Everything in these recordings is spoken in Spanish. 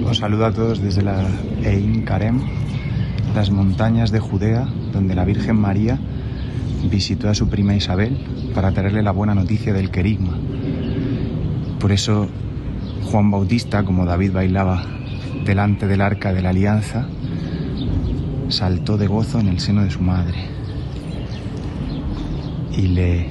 Os saludo a todos desde la Ein Karem, las montañas de Judea, donde la Virgen María visitó a su prima Isabel para traerle la buena noticia del querigma. Por eso Juan Bautista, como David bailaba delante del arca de la alianza, saltó de gozo en el seno de su madre y le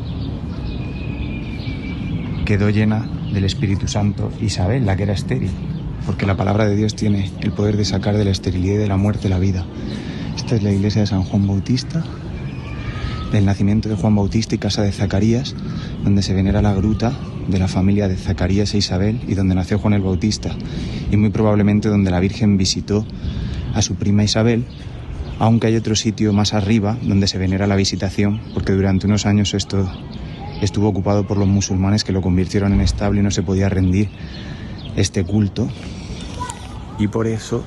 quedó llena del Espíritu Santo Isabel, la que era estéril, porque la palabra de Dios tiene el poder de sacar de la esterilidad y de la muerte la vida. Esta es la iglesia de San Juan Bautista, del nacimiento de Juan Bautista y casa de Zacarías, donde se venera la gruta de la familia de Zacarías e Isabel y donde nació Juan el Bautista, y muy probablemente donde la Virgen visitó a su prima Isabel, aunque hay otro sitio más arriba donde se venera la visitación, porque durante unos años esto estuvo ocupado por los musulmanes, que lo convirtieron en estable y no se podía rendir este culto, y por eso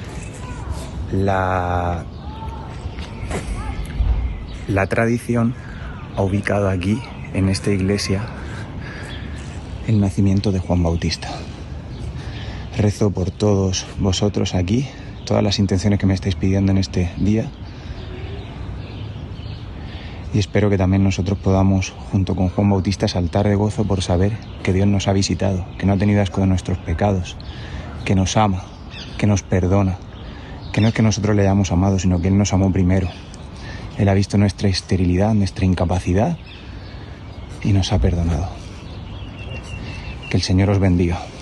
la tradición ha ubicado aquí, en esta iglesia, el nacimiento de Juan Bautista. Rezo por todos vosotros aquí, todas las intenciones que me estáis pidiendo en este día, y espero que también nosotros podamos, junto con Juan Bautista, saltar de gozo por saber que Dios nos ha visitado, que no ha tenido asco de nuestros pecados, que nos ama, que nos perdona, que no es que nosotros le hayamos amado, sino que Él nos amó primero. Él ha visto nuestra esterilidad, nuestra incapacidad y nos ha perdonado. Que el Señor os bendiga.